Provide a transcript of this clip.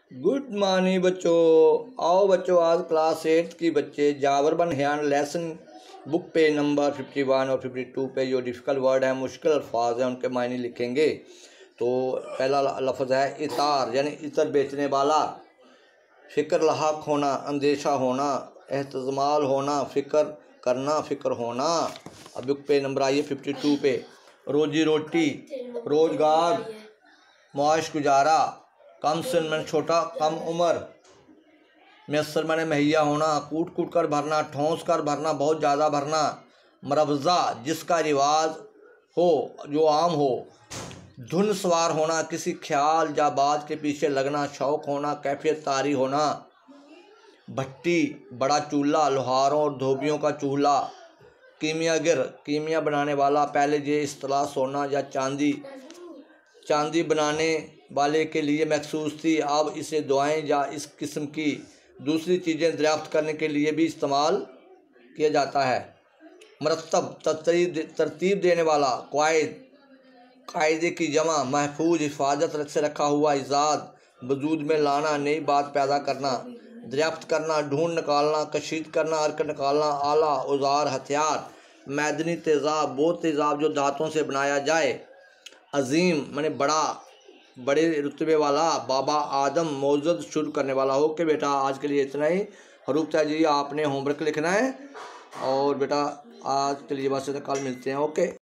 Good morning बच्चों। आओ बच्चों, आज क्लास 8 की बच्चे Jabir bin Hayyan lesson book पे नंबर 51 और 52 पे जो डिफ़िकल्ट वर्ड है, मुश्किल अल्फाज हैं, उनके मायने लिखेंगे। तो पहला लफ्ज़ है इतार, यानी इतर बेचने वाला। फ़िक्र लाक होना, अंदेशा होना, एहतमाल होना, फ़िक्र करना, फ़िक्र होना। अब बुक पे नंबर आइए 52 पे। रोजी रोटी, रोज़गार, मुआश गुजारा। कम सिन मैंने छोटा, कम उम्र। मैसर मैंने मुहैया होना, कूट कूट कर भरना, ठोंस कर भरना, बहुत ज़्यादा भरना। मरवज़ा, जिसका रिवाज हो, जो आम हो। धुन सवार होना, किसी ख्याल या बात के पीछे लगना, शौक़ होना, कैफियत तारी होना। भट्टी, बड़ा चूल्हा, लोहारों और धोबियों का चूल्हा। कीमियागर, कीमिया बनाने वाला। पहले ये इस्तिलाह सोना या चांदी बनाने वाले के लिए मखसूस थी, अब इसे दुआएं या इस किस्म की दूसरी चीज़ें दरियाफ्त करने के लिए भी इस्तेमाल किया जाता है। मरतब, तरतीब देने वाला। क़ायद, कायदे की जमा। महफूज, हिफाजत से रखा हुआ। इजाद, वजूद में लाना, नई बात पैदा करना। दरियाफ्त करना, ढूंढ निकालना, कशीद करना, अर्क निकालना। आला, औजार, हथियार। मैदनी तेज़ाब, वो तेज़ाब जो दांतों से बनाया जाए। अजीम माने बड़ा, बड़े रुतबे वाला। बाबा आदम, मौजूद शुरू करने वाला। ओके बेटा, आज के लिए इतना ही। हरूफ जी आपने होमवर्क लिखना है, और बेटा आज के लिए बस, कल मिलते हैं। ओके।